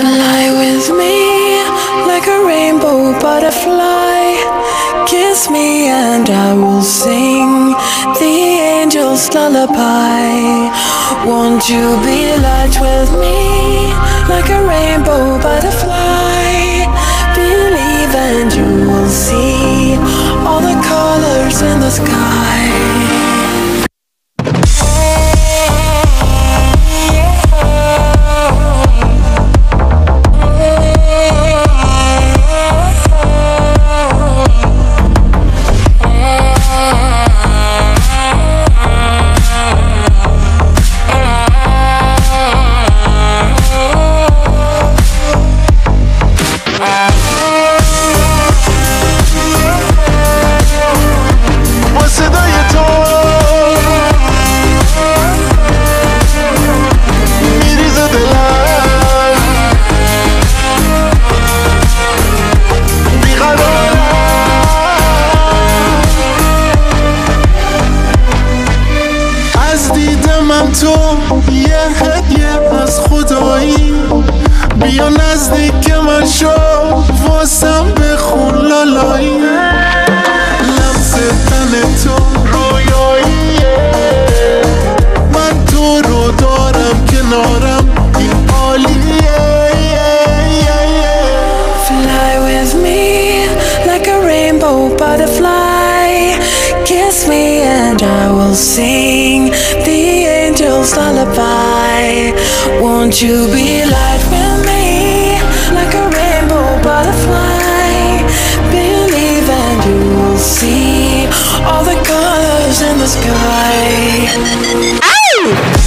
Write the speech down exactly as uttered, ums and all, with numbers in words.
Fly with me like a rainbow butterfly. Kiss me and I will sing the angel's lullaby. Won't you be light with me like a rainbow butterfly? Believe and you will see all the colors in the sky. تو یه هدیه از خدایی، بیا نزدیک من شو واسم بخون لالایی. لمس تن تو رویاییه، من تو رو دارم کنارم، این عالیه. Fly with me like a rainbow butterfly. Kiss me and I will sing the angel's lullaby. Won't you be light with me like a rainbow butterfly? Believe and you will see all the colors in the sky. Ow!